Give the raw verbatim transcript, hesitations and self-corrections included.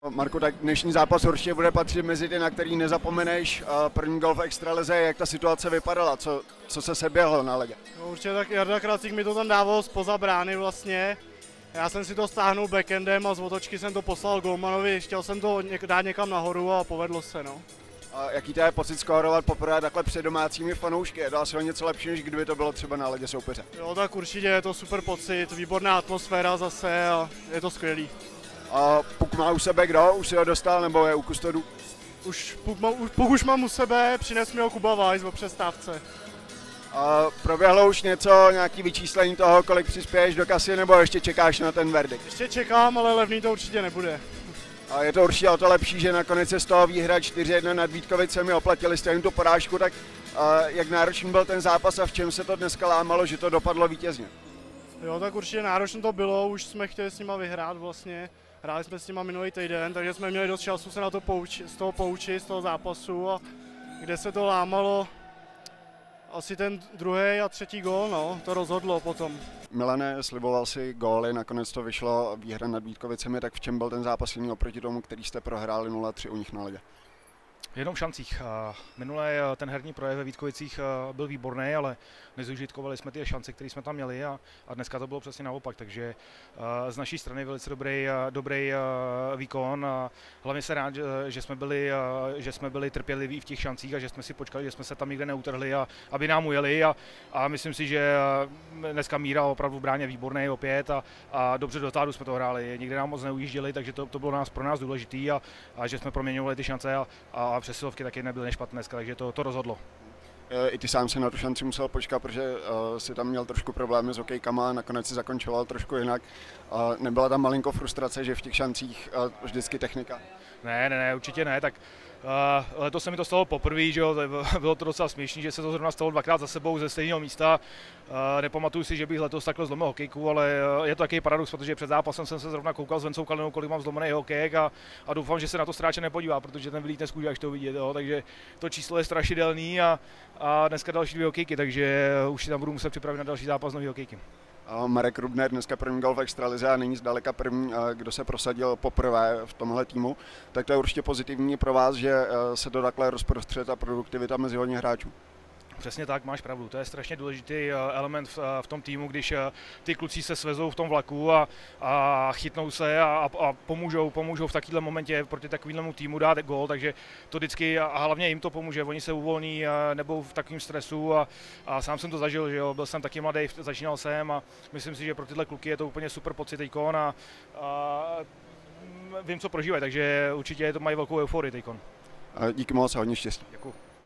Marku, tak dnešní zápas určitě bude patřit mezi ty, na který nezapomeneš. První gol v extralize, jak ta situace vypadala, co, co se seběhlo na ledě? No, určitě tak Jarda Kracík mi to tam dával spoza brány vlastně. Já jsem si to stáhnul backendem a z otočky jsem to poslal golmanovi, chtěl jsem to něk- dát někam nahoru a povedlo se. No. A jaký to je pocit skórovat poprvé takhle před domácími fanoušky? Je to asi o něco lepší, než kdyby to bylo třeba na ledě soupeře. Jo, tak určitě je to super pocit, výborná atmosféra zase a je to skvělý. A puk má u sebe kdo? Už si ho dostal nebo je u kustodu? Už puk, má, už, puk už mám u sebe, přines mi ho Kuba Weiss o přestávce. A proběhlo už něco, nějaký vyčíslení toho, kolik přispěješ do kasy, nebo ještě čekáš na ten verdikt? Ještě čekám, ale levný to určitě nebude. A je to určitě o to lepší, že nakonec je z toho výhra čtyři jedna nad Vítkovicemi, oplatili jste jim tu porážku, tak a jak náročný byl ten zápas a v čem se to dneska lámalo, že to dopadlo vítězně? Jo, tak určitě náročné to bylo, už jsme chtěli s nima vyhrát vlastně. Hráli jsme s nima minulý týden, takže jsme měli dost času se na to poučit, z toho poučit, z toho zápasu, a kde se to lámalo, asi ten druhý a třetí gól, no, to rozhodlo potom. Milane, sliboval si góly, nakonec to vyšlo výhra nad Vítkovicemi, tak v čem byl ten zápas jiný oproti tomu, který jste prohráli nula tři u nich na ledě? Jenom v šancích. Minulé ten herní projev ve Vítkovicích byl výborný, ale nezužitkovali jsme ty šance, které jsme tam měli, a, a dneska to bylo přesně naopak, takže z naší strany velice dobrý, dobrý výkon a hlavně se rád, že jsme byli, že jsme byli trpěliví v těch šancích a že jsme si počkali, že jsme se tam nikde neutrhli, a aby nám ujeli, a, a myslím si, že dneska Míra opravdu v bráně výborný opět a, a dobře do tádu jsme to hráli, nikde nám moc neujížděli, takže to, to bylo nás, pro nás důležitý, a, a že jsme proměňovali ty šance a, a přesilovky taky nebyly nešpatné dneska, takže to, to rozhodlo. I ty sám si na tu šanci musel počkat, protože uh, si tam měl trošku problémy s hokejkama a nakonec si zakončoval trošku jinak. Uh, nebyla tam malinko frustrace, že v těch šancích uh, vždycky technika? Ne, ne, ne, určitě ne, tak uh, letos se mi to stalo poprvé, že jo, bylo to docela směšný, že se to zrovna stalo dvakrát za sebou ze stejného místa. Uh, nepamatuju si, že bych letos takhle zlomil hokejku, ale uh, je to takový paradox, protože před zápasem jsem se zrovna koukal s Vencou Kalinou, kolik mám zlomený hokejek, a, a doufám, že se na to stráče nepodívá, protože ten vylítne z kůže, až to vidět, jo, takže to číslo je strašidelný, a, a dneska další dvě hokejky, takže už si tam budu muset připravit na další zápas nový hokejky. Marek Rubner dneska první gol v extralize a není zdaleka první, kdo se prosadil poprvé v tomhle týmu, tak to je určitě pozitivní pro vás, že se to takhle rozprostře ta produktivita mezi hodně hráčů. Přesně tak, máš pravdu. To je strašně důležitý element v, v tom týmu, když ty kluci se svezou v tom vlaku a, a chytnou se a, a pomůžou, pomůžou v takovémhle momentě proti takovému týmu dát gól, takže to vždycky, a hlavně jim to pomůže, oni se uvolní nebo v takovém stresu, a, a sám jsem to zažil, že jo, byl jsem taky mladý, začínal jsem, a myslím si, že pro tyhle kluky je to úplně super pocit teďkon, a, a vím, co prožívají, takže určitě to mají velkou euforii teďkon. Díky moc a hodně štěstí. Děkuji.